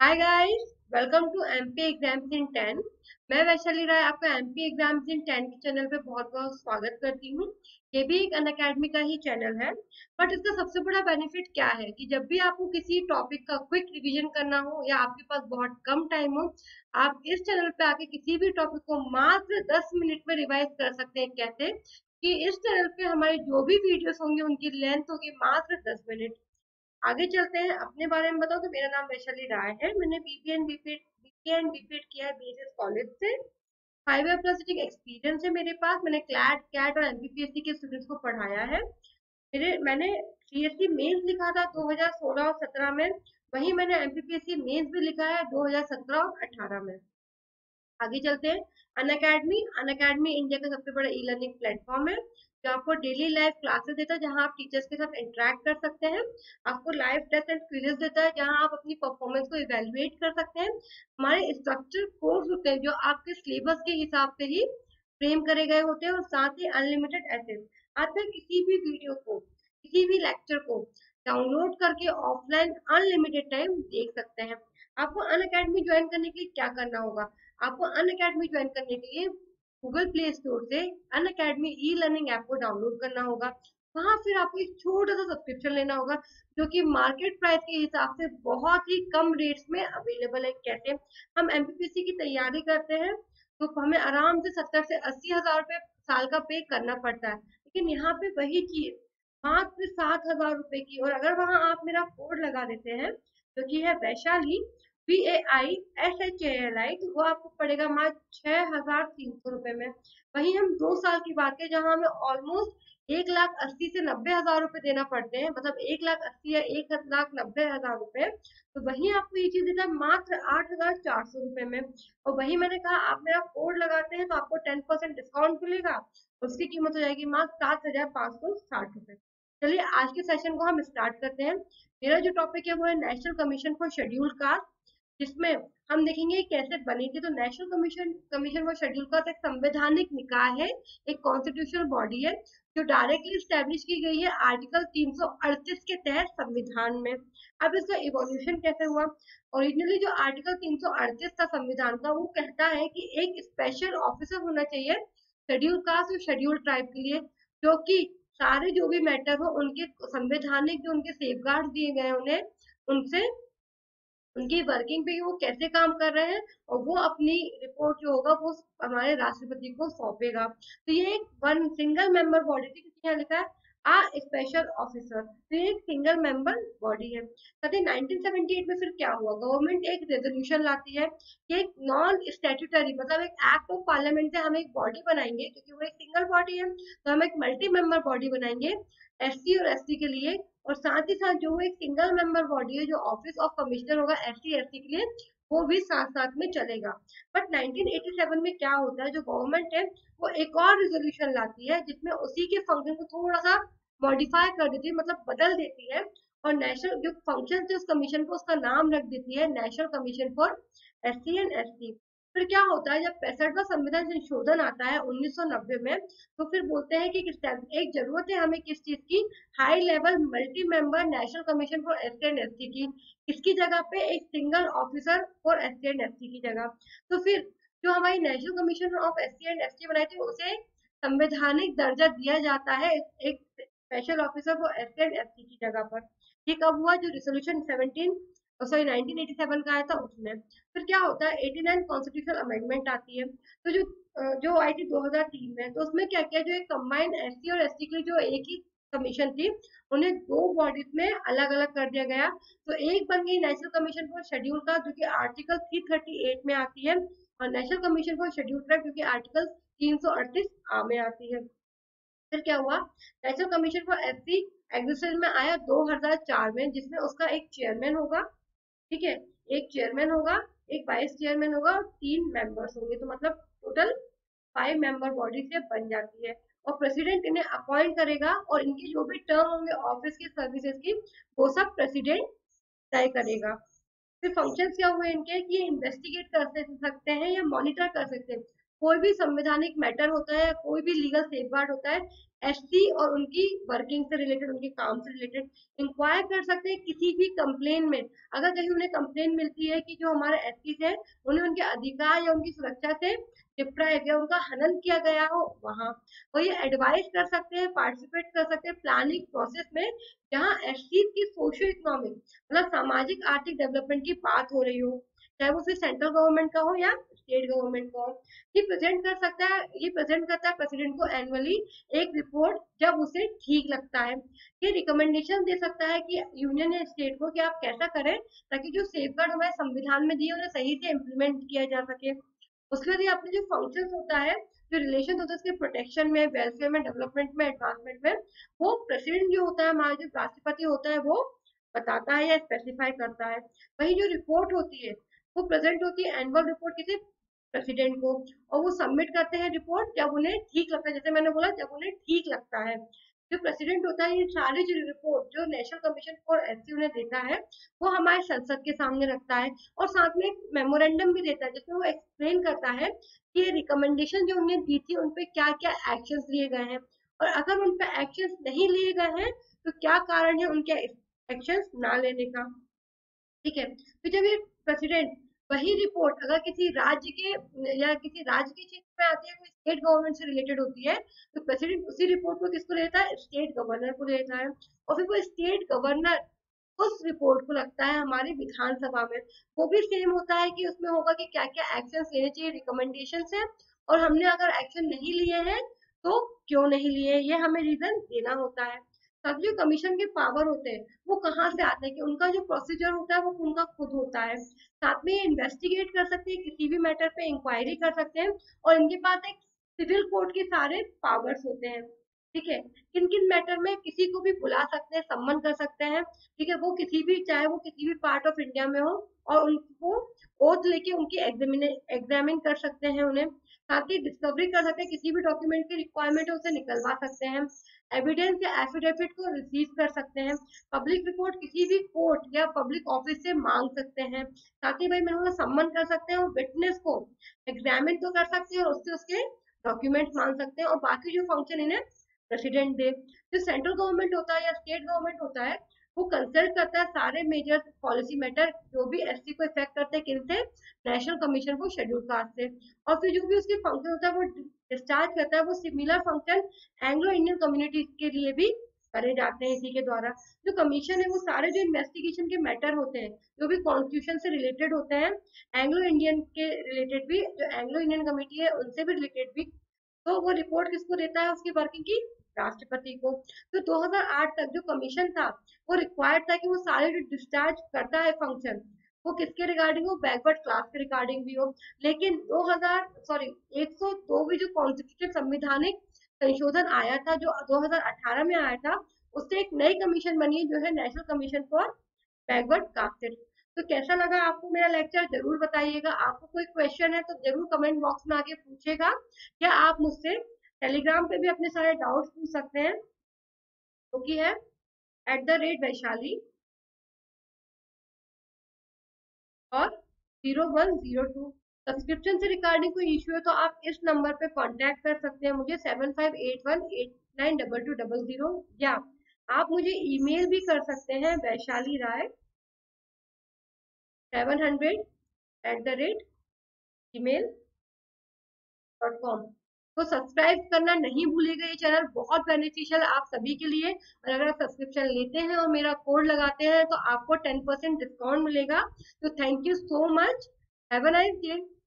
Hi guys, welcome to MP exams in 10। मैं वैशाली राय आपका MP exams in 10 के channel पे बहुत बहुत स्वागत करती हूँ। ये भी एक अनअकैडमी का ही चैनल है। बट इसका सबसे बड़ा बेनिफिट क्या है कि जब भी आपको किसी टॉपिक का क्विक रिवीजन करना हो या आपके पास बहुत कम टाइम हो, आप इस चैनल पे आके किसी भी टॉपिक को मात्र 10 मिनट में रिवाइज कर सकते हैं। कैसे कि इस चैनल पे हमारे जो भी वीडियोस होंगे उनकी लेंथ होगी मात्र 10 मिनट। आगे चलते हैं, अपने बारे में बताओ तो मेरा नाम वैशाली राय है। मैंने बीपीएन बीपीएड किया है बीएचएस कॉलेज से। 5 ईयर प्लस एक्सपीरियंस है मेरे पास। मैंने क्लैट कैट और एमपीपीएससी के स्टूडेंट्स को पढ़ाया है। मैंने सीएससी मेंस लिखा था 2016 और 17 में। वहीं मैंने एमपीपीएससी मेंस भी लिखा है 2017 और 18 में। आगे चलते हैं। अन अकेडमी इंडिया का सबसे बड़ा ई लर्निंग प्लेटफॉर्म है जो आपको डेली लाइव क्लासेस देता है, जहां आप टीचर्स के साथ इंटरेक्ट कर सकते हैं। आपको लाइव टेस्ट एंड क्विजेस देता है, जहां आप अपनी परफॉर्मेंस को इवेलुएट कर सकते हैं। हमारे स्ट्रक्चर कोर्स होते हैं जो आपके सिलेबस के हिसाब से ही फ्रेम करे गए होते हैं, और साथ ही अनलिमिटेड एक्सेस। आप किसी भी वीडियो को, किसी भी लेक्चर को डाउनलोड करके ऑफलाइन अनलिमिटेड टाइम देख सकते हैं। आपको अन अकेडमी ज्वाइन करने के लिए क्या करना होगा? आपको अन अकेडमी ज्वाइन करने के लिए गूगल प्ले स्टोर से Unacademy e learning app को डाउनलोड करना होगा। वहां फिर आपको एक छोटा सा सब्सक्रिप्शन लेना होगा जो कि मार्केट प्राइस के हिसाब से बहुत ही कम रेट्स में अवेलेबल है। कैसे? हम एमपीपीसी की तैयारी करते हैं तो हमें आराम से 70 से 80 हजार रुपए साल का पे करना पड़ता है, लेकिन यहाँ पे वही चीज मात्र 7 हजार रुपए की। और अगर वहां आप मेरा कोड लगा देते हैं जो कि है वैशाली, VAISHALI, तो वो आपको पड़ेगा मात्र 6300 रुपए में। वहीं हम 2 साल की बात करें जहां हमें ऑलमोस्ट 1,80,000 से 90 हजार रुपए देना पड़ते हैं, मतलब 1,80,000 या 1,90,000 रुपए। तो वहीं आपको ये चीज देता है मात्र 8,400 रुपए में। और वही मैंने कहा, आप मेरा कोड लगाते हैं तो आपको 10% डिस्काउंट मिलेगा। उसकी कीमत हो जाएगी मात्र 7,560 रुपए। चलिए आज के सेशन को हम स्टार्ट करते हैं। मेरा जो टॉपिक है वो है national commission for scheduled caste, जिसमें हम देखेंगे कैसे बनी थी। तो national commission commission for schedule caste एक संवैधानिक निकाय है, एक कॉन्स्टिट्यूशनल बॉडी है जो डायरेक्टली स्टैब्लिश की गई है आर्टिकल 338 के तहत संविधान में। अब इसका इवोल्यूशन कैसे हुआ? ओरिजिनली जो आर्टिकल 338 था संविधान का, वो कहता है कि एक स्पेशल ऑफिसर होना चाहिए शेड्यूल कास्ट और शेड्यूल ट्राइब के लिए, जो कि सारे जो भी मैटर हो उनके संवैधानिक जो उनके सेफगार्ड दिए गए उन्हें, उनसे उनकी वर्किंग पे वो कैसे काम कर रहे हैं, और वो अपनी रिपोर्ट जो होगा वो हमारे राष्ट्रपति को सौंपेगा। तो ये एक वन सिंगल मेंबर बॉडी थी, क्योंकि यहाँ लिखा है आ स्पेशल ऑफिसर, तो ये एक सिंगल मेंबर बॉडी है। कहते हैं 1978 में फिर क्या हुआ, गवर्नमेंट एक रेजोल्यूशन लाती है कि एक नॉन स्टेट्यूटरी, मतलब एक एक्ट ऑफ पार्लियामेंट से हम एक बॉडी बनाएंगे, क्योंकि वो एक सिंगल बॉडी है तो हम एक मल्टी मेंबर बॉडी बनाएंगे एससी और एसटी के लिए। और साथ ही साथ जो एक सिंगल मेंबर बॉडी है जो ऑफिस ऑफ कमिश्नर होगा एससी एसटी के लिए, वो भी साथ साथ में चलेगा। बट 1987 में क्या होता है, जो गवर्नमेंट है वो एक और रिजोल्यूशन लाती है जिसमें उसी के फंक्शन को थोड़ा सा मॉडिफाई कर देती है, मतलब बदल देती है। और नेशनल जो फंक्शन थे उस कमीशन को, उसका नाम रख देती है national commission for SC and ST. फिर क्या होता है, जब 65वां संविधान संशोधन आता है 1990 में, तो फिर बोलते हैं कि एक जरूरत है हमें किस चीज की, high level multi member national commission for SC and ST की। इसकी जगह पे एक single officer for SC and ST की जगह। तो फिर जो हमारी national commission of SC and ST बनाई थी उसे संवैधानिक दर्जा दिया जाता है एक special officer for SC and ST की जगह पर। ये कब हुआ? जो रिसोल्यूशन 1987 का आया था उसमें। फिर क्या होता है, 89 कॉन्स्टिट्यूशनल अमेंडमेंट आती है। तो जो आई थी 2003 में, तो उसमें क्या किया, जो एक कंबाइंड एससी और एसटी के लिए जो एक ही कमीशन थी, उन्हें दो बॉडीज में अलग अलग कर दिया गया। तो एक बन गई नेशनल कमीशन फॉर शेड्यूल का, जो कि आर्टिकल 338 में आती है, और national commission for schedule tribe जो कि आर्टिकल 338 आ में आती है। फिर क्या हुआ, national commission for SC existence में आया 2004 में, जिसमें उसका एक चेयरमैन होगा। ठीक है, एक चेयरमैन होगा, एक वाइस चेयरमैन होगा और 3 मेंबर्स होंगे। तो मतलब टोटल 5 मेंबर बॉडी से बन जाती है। और प्रेसिडेंट इन्हें अपॉइंट करेगा, और इनकी जो भी टर्म होंगे ऑफिस की सर्विसेज की, वो सब प्रेसिडेंट तय करेगा। फिर फंक्शंस क्या हुए इनके, कि ये इन्वेस्टिगेट कर सकते हैं या मॉनिटर कर सकते हैं। कोई भी संवैधानिक मैटर होता है, कोई भी लीगल सेफगार्ड होता है, एससी और उनकी वर्किंग से रिलेटेड, उनके काम से रिलेटेड इंक्वायर कर सकते हैं किसी भी कंप्लेन में। अगर कहीं उन्हें कंप्लेन मिलती है कि जो हमारे एससी है उन्हें उनके अधिकार या उनकी सुरक्षा से डिप्राइव या उनका हनन किया गया हो वहां, और ये एडवाइस कर सकते हैं, पार्टिसिपेट कर सकते हैं प्लानिंग प्रोसेस में, जहाँ एससी की सोशो इकोनॉमिक मतलब सामाजिक आर्थिक डेवलपमेंट की बात हो रही हो, चाहे वो फिर सेंट्रल गवर्नमेंट का हो या स्टेट गवर्नमेंट का हो। ये प्रेजेंट कर सकता है, ये प्रेजेंट करता है प्रेसिडेंट को एनुअली एक रिपोर्ट जब उसे ठीक लगता है। ये रिकमेंडेशन दे सकता है कि यूनियन या स्टेट को कि आप कैसा करें ताकि जो सेफगार्ड हमारे संविधान में दिए उन्हें सही से इम्प्लीमेंट किया जा सके। उसके बाद ये अपने जो फंक्शन होता है, जो रिलेशन होता है उसके प्रोटेक्शन में, वेलफेयर में, डेवलपमेंट में, एडवांसमेंट में, वो प्रेसिडेंट जो होता है, हमारा जो राष्ट्रपति होता है, वो बताता है या स्पेसिफाई करता है। वही जो रिपोर्ट होती है वो प्रेजेंट होती है एनुअल रिपोर्ट किसी प्रेसिडेंट को, और वो सबमिट करते हैं रिपोर्ट जब उन्हें ठीक लगता है, जैसे मैंने बोला जब उन्हें ठीक लगता है। जो प्रेसिडेंट होता है ये सारी जो रिपोर्ट जो नेशनल कमीशन फॉर एससी उन्हें देता है वो हमारे संसद के सामने रखता है, और साथ में एक मेमोरेंडम भी देता है जिसमें वो एक्सप्लेन करता है कि ये रिकमेंडेशन जो उन्हें दी थी उन पे क्या क्या एक्शंस लिए गए हैं, और अगर उन पे एक्शंस नहीं लिए गए हैं तो क्या कारण है उनके एक्शंस ना लेने का। ठीक है, तो जब ये प्रेसिडेंट वही रिपोर्ट अगर किसी राज्य के या किसी राज्य के क्षेत्र में आती है, कोई स्टेट गवर्नमेंट से रिलेटेड होती है, तो प्रेसिडेंट उसी रिपोर्ट को किसको लेता है, स्टेट गवर्नर को लेता है, और फिर वो स्टेट गवर्नर उस रिपोर्ट को लगता है हमारी विधानसभा में। वो भी सेम होता है कि उसमें होगा कि क्या क्या एक्शन लेने चाहिए, रिकमेंडेशन है, और हमने अगर एक्शन नहीं लिए हैं तो क्यों नहीं लिए, ये हमें रीजन देना होता है। तब जो कमीशन के पावर होते हैं वो कहाँ से आते हैं कि उनका जो प्रोसीजर होता है वो उनका खुद होता है। साथ में ये इन्वेस्टिगेट कर सकते हैं, किसी भी मैटर पे इंक्वायरी कर सकते हैं, और इनके पास एक सिविल कोर्ट के सारे पावर्स होते हैं। ठीक है, किन किन मैटर में किसी को भी बुला सकते हैं, सम्मन कर सकते हैं। ठीक है, वो किसी भी, चाहे वो किसी भी पार्ट ऑफ इंडिया में हो, और उनको ओथ लेके उनकी एग्जामिन कर सकते हैं उन्हें। साथ ही डिस्कवरी कर सकते हैं, किसी भी डॉक्यूमेंट की रिक्वायरमेंट है उसे निकलवा सकते हैं, एविडेंस या एफिडेविट को रिसीव कर सकते हैं, पब्लिक रिपोर्ट किसी भी कोर्ट या पब्लिक ऑफिस से मांग सकते हैं। साथ ही भाई मैंने बोला सम्मन कर सकते हैं, और विटनेस को एग्जामिन तो कर सकते हैं और उससे उसके डॉक्यूमेंट्स मांग सकते हैं, और बाकी जो फंक्शन इन्हें प्रेसिडेंट दे। जो सेंट्रल गवर्नमेंट होता है या स्टेट गवर्नमेंट होता है वो कंसल्ट करता है सारे मेजर पॉलिसी मैटर जो भी एससी को इफेक्ट करते हैं, किनसे, नेशनल कमीशन को शेड्यूल कास्ट से, और फिर जो भी उसके फंक्शन होता है वो डिस्चार्ज करता है। वो similar function Anglo Indian community के लिए भी करे जाते हैं इसी के द्वारा। जो कमीशन है वो सारे जो इन्वेस्टिगेशन के मैटर होते हैं जो भी कॉन्स्टिट्यूशन से रिलेटेड होते हैं, एंग्लो इंडियन के रिलेटेड भी, जो एंग्लो इंडियन कमेटी है उनसे भी रिलेटेड भी, तो वो रिपोर्ट किसको देता है उसकी वर्किंग की, राष्ट्रपति को। तो 2008 तक जो कमीशन था वो रिक्वायर्ड था कि वो सारे जो डिस्चार्ज करता है फंक्शन वो किसके रिगार्डिंग हो, बैकवर्ड क्लास के रिगार्डिंग भी हो। लेकिन 102वीं जो कॉन्स्टिट्यूशन संविधानिक संशोधन आया था जो 2018 में आया था, उससे एक नई कमीशन बनी है जो है national commission for backward castes. तो कैसा लगा आपको मेरा लेक्चर जरूर बताइएगा। आपको कोई क्वेश्चन है तो जरूर कमेंट बॉक्स में आके पूछेगा, या आप मुझसे टेलीग्राम पे भी अपने सारे डाउट्स पूछ सकते हैं, जो कि है @वैशाली और 0102। सब्सक्रिप्शन से रिगार्डिंग कोई इश्यू है तो आप इस नंबर पे कांटेक्ट कर सकते हैं मुझे 7581892200, या आप मुझे ईमेल भी कर सकते हैं vaishali.rai700@gmail.com। तो सब्सक्राइब करना नहीं भूलिएगा, ये चैनल बहुत बेनिफिशियल आप सभी के लिए। और अगर आप सब्सक्रिप्शन लेते हैं और मेरा कोड लगाते हैं तो आपको 10% डिस्काउंट मिलेगा। तो thank you so much, have a nice day.